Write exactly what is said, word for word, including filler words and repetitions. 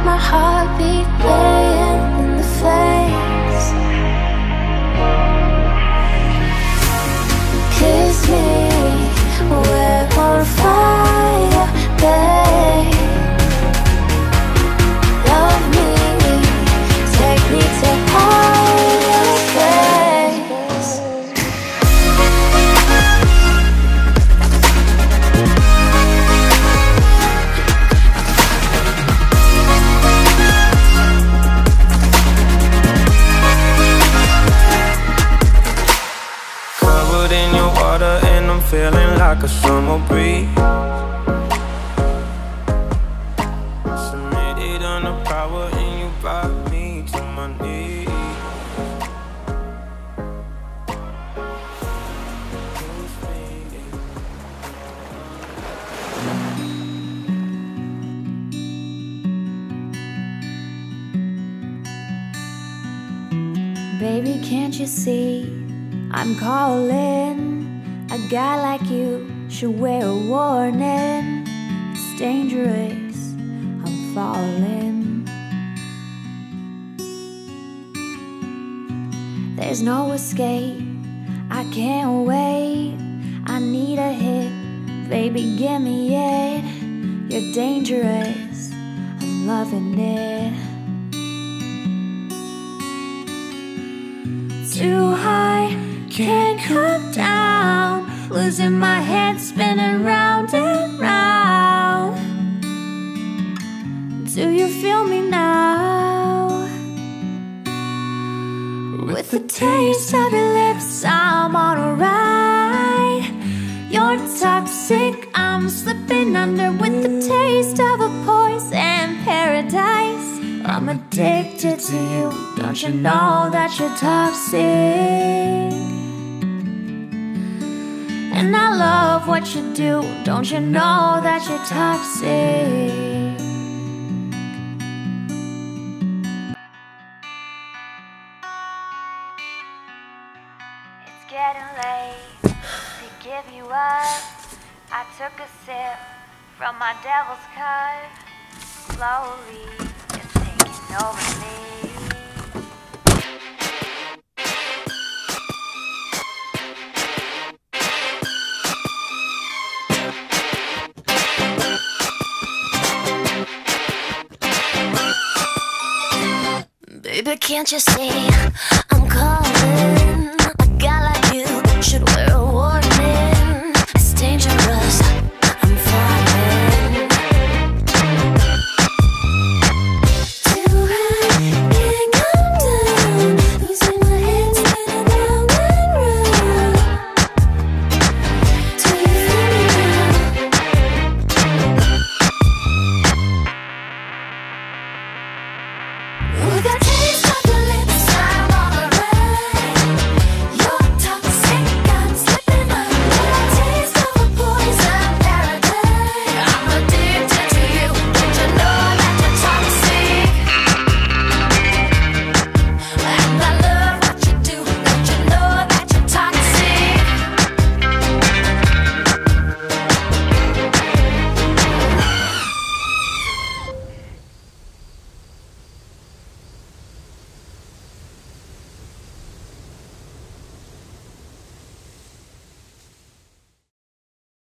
my heartbeat playing in the face. Kiss me, we're on fire, babe. Love me, take me to higher space. Covered in your water and I'm feeling like a summer breeze. Submitted under power and you brought me to my knees. Baby, can't you see I'm calling? A guy like you should wear a warning. It's dangerous, I'm falling. There's no escape, I can't wait. I need a hit, baby, give me it. You're dangerous, I'm loving it. Too high, can't come down. Losing my head, spinning round and round. Do you feel me now? With the taste of your lips, I'm on a ride. You're toxic, I'm slipping under. With the taste of a poison paradise, I'm addicted to you. Don't you know that you're toxic? And I love what you do. Don't you know that you're toxic? It's getting late to give you up. I took a sip from my devil's cup. Slowly, it's taking over me. Baby, can't you see I'm calling? A guy like you should wear a warning. It's dangerous, I'm falling. Too high, can't come down. Losing my head, spinning round and round. Do you feel me now? With